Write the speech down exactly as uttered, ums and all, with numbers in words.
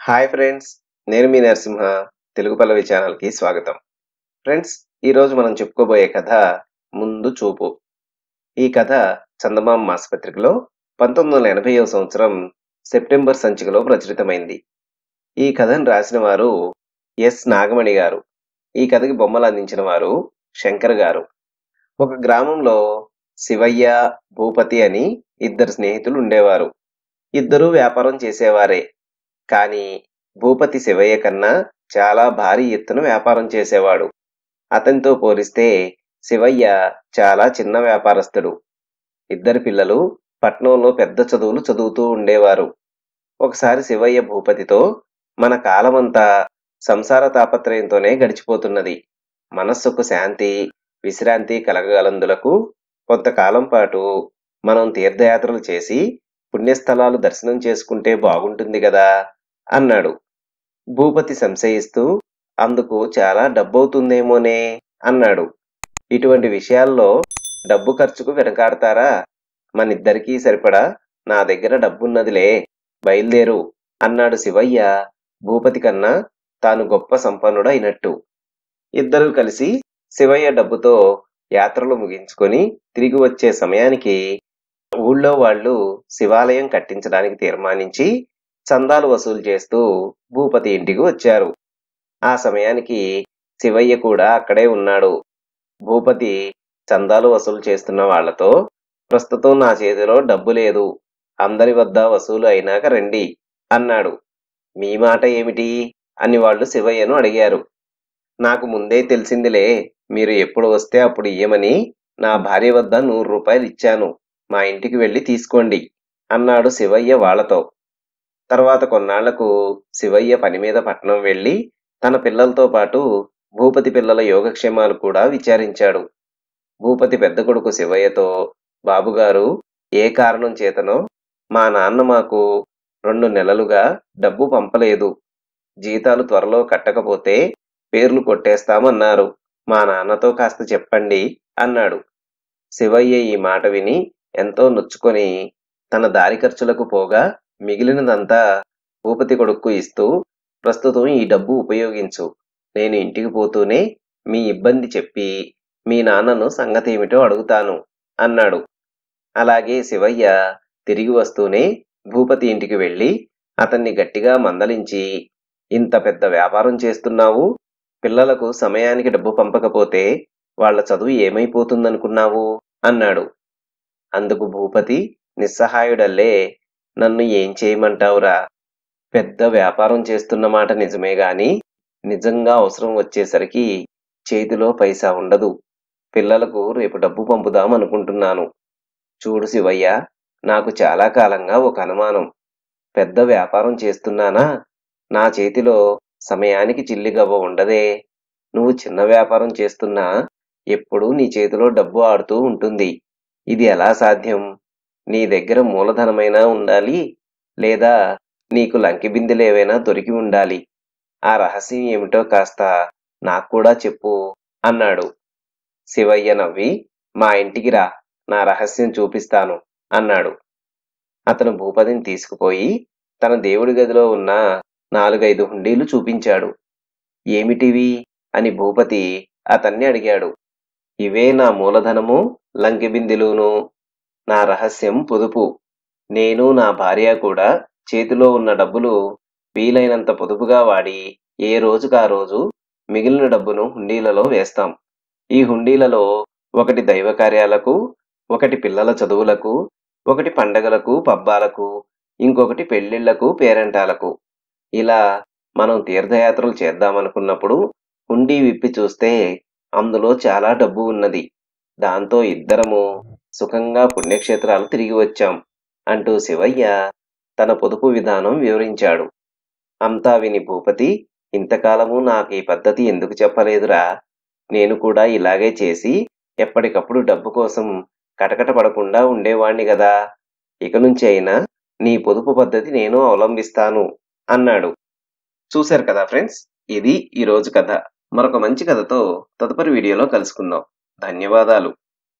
Hi friends, నేను మీ నరసింహ. తెలుగు పల్లవి ఛానల్కి స్వాగతం. ఫ్రెండ్స్, ఈరోజు మనం చెప్పుకోబోయే కథ ముందు చూపు. ఈ కథ చందమామ మాసపత్రికలో పంతొమ్మిది వందల ఎనభైవ సంవత్సరం సెప్టెంబర్ సంచికలో ప్రచురితమైంది. ఈ కథను రాసిన వారు ఎస్ నాగమణి గారు. ఈ కథకి బొమ్మలు అందించిన వారు శంకర్ గారు. ఒక గ్రామంలో శివయ్య, భూపతి అని ఇద్దరు స్నేహితులు ఉండేవారు. ఇద్దరూ వ్యాపారం చేసేవారే. కానీ భూపతి శివయ్య కన్నా చాలా భారీ ఎత్తున వ్యాపారం చేసేవాడు. అతనితో పోలిస్తే శివయ్య చాలా చిన్న వ్యాపారస్తుడు. ఇద్దరు పిల్లలు పట్నంలో పెద్ద చదువులు చదువుతూ ఉండేవారు. ఒకసారి శివయ్య భూపతితో, మన కాలమంతా సంసార తాపత్రయంతోనే గడిచిపోతున్నది. మనస్సుకు శాంతి, విశ్రాంతి కలగగలందులకు కొంతకాలం పాటు మనం తీర్థయాత్రలు చేసి పుణ్యస్థలాలు దర్శనం చేసుకుంటే బాగుంటుంది కదా అన్నాడు. భూపతి సంశయిస్తూ, అందుకు చాలా డబ్బవుతుందేమోనే అన్నాడు. ఇటువంటి విషయాల్లో డబ్బు ఖర్చుకు వెనకాడతారా? మనిద్దరికీ సరిపడా నా దగ్గర డబ్బున్నదిలే, బయలుదేరు అన్నాడు శివయ్య, భూపతి కన్నా తాను గొప్ప సంపన్నుడు అయినట్టు. ఇద్దరూ కలిసి శివయ్య డబ్బుతో యాత్రలు ముగించుకొని తిరిగి వచ్చే సమయానికి ఊళ్ళో వాళ్ళు శివాలయం కట్టించడానికి తీర్మానించి చందాలు వసూలు చేస్తూ భూపతి ఇంటికి వచ్చారు. ఆ సమయానికి శివయ్య కూడా అక్కడే ఉన్నాడు. భూపతి చందాలు వసూలు చేస్తున్న వాళ్లతో, ప్రస్తుతం నా చేతిలో డబ్బు లేదు, అందరి వద్ద వసూలు అయినాక రండి అన్నాడు. మీ మాట ఏమిటి అని వాళ్ళు శివయ్యను అడిగారు. నాకు ముందే తెలిసిందిలే, మీరు ఎప్పుడు వస్తే అప్పుడు ఇయ్యమని నా భార్య వద్ద నూరు రూపాయలు ఇచ్చాను, మా ఇంటికి వెళ్లి తీసుకోండి అన్నాడు శివయ్య వాళ్లతో. తర్వాత కొన్నాళ్లకు శివయ్య పని మీద పట్నం వెళ్లి తన పిల్లలతో పాటు భూపతి పిల్లల యోగక్షేమాలు కూడా విచారించాడు. భూపతి పెద్ద కొడుకు శివయ్యతో, బాబుగారు, ఏ కారణం చేతనో మా నాన్న మాకు రెండు నెలలుగా డబ్బు పంపలేదు. జీతాలు త్వరలో కట్టకపోతే పేర్లు కొట్టేస్తామన్నారు. మా నాన్నతో కాస్త చెప్పండి అన్నాడు. శివయ్య ఈ మాట విని ఎంతో నొచ్చుకొని తన దారి ఖర్చులకు పోగా మిగిలినదంతా భూపతి కొడుక్కు ఇస్తూ, ప్రస్తుతం ఈ డబ్బు ఉపయోగించు, నేను ఇంటికి పోతూనే మీ ఇబ్బంది చెప్పి మీ నాన్నను సంగతేమిటో అడుగుతాను అన్నాడు. అలాగే శివయ్య తిరిగి వస్తూనే భూపతి ఇంటికి వెళ్లి అతన్ని గట్టిగా మందలించి, ఇంత పెద్ద వ్యాపారం చేస్తున్నావు, పిల్లలకు సమయానికి డబ్బు పంపకపోతే వాళ్ల చదువు ఏమైపోతుందనుకున్నావు అన్నాడు. అందుకు భూపతి నిస్సహాయుడల్లే, నన్ను ఏం చేయమంటావురా, పెద్ద వ్యాపారం చేస్తున్న మాట నిజమే గాని నిజంగా అవసరం వచ్చేసరికి చేతిలో పైసా ఉండదు. పిల్లలకు రేపు డబ్బు పంపుదాం అనుకుంటున్నాను. చూడు శివయ్య, నాకు చాలా కాలంగా ఒక అనుమానం. పెద్ద వ్యాపారం చేస్తున్నానా, నా చేతిలో సమయానికి చిల్లిగవ్వ ఉండదే. నువ్వు చిన్న వ్యాపారం చేస్తున్నా ఎప్పుడూ నీ చేతిలో డబ్బు ఆడుతూ ఉంటుంది. ఇది ఎలా సాధ్యం? నీ దగ్గర మూలధనమైనా ఉండాలి, లేదా నీకు లంకి బిందెలేవైనా దొరికి ఉండాలి. ఆ రహస్యం ఏమిటో కాస్త నాకు కూడా చెప్పు అన్నాడు. శివయ్య నవ్వి, మా ఇంటికి రా, నా రహస్యం చూపిస్తాను అన్నాడు. అతను భూపతిని తీసుకుపోయి తన దేవుడి గదిలో ఉన్న నాలుగైదు హుండీలు చూపించాడు. ఏమిటివి అని భూపతి అతన్ని అడిగాడు. ఇవే నా మూలధనము, లంకి బిందెలును, నా రహస్యం పొదుపు. నేను నా భార్య కూడా చేతిలో ఉన్న డబ్బులు వీలైనంత పొదుపుగా వాడి ఏ రోజుకా రోజు మిగిలిన డబ్బును హుండీలలో వేస్తాం. ఈ హుండీలలో ఒకటి దైవ కార్యాలకు, ఒకటి పిల్లల చదువులకు, ఒకటి పండగలకు పబ్బాలకు, ఇంకొకటి పెళ్లిళ్లకు పేరంటాలకు. ఇలా మనం తీర్థయాత్రలు చేద్దామనుకున్నప్పుడు హుండీ విప్పి చూస్తే అందులో చాలా డబ్బు ఉన్నది. దాంతో ఇద్దరము సుఖంగా పుణ్యక్షేత్రాలు తిరిగి వచ్చాం అంటూ శివయ్య తన పొదుపు విధానం వివరించాడు. అంతా విని భూపతి, ఇంతకాలము నాకు ఈ పద్ధతి ఎందుకు చెప్పలేదురా, నేను కూడా ఇలాగే చేసి ఎప్పటికప్పుడు డబ్బు కోసం కటకట పడకుండా ఉండేవాణ్ణి గదా, ఇక నుంచి అయినా నీ పొదుపు పద్ధతి నేను అవలంబిస్తాను అన్నాడు. చూశారు కదా ఫ్రెండ్స్, ఇది ఈరోజు కథ. మరొక మంచి కథతో తదుపరి వీడియోలో కలుసుకుందాం. ధన్యవాదాలు.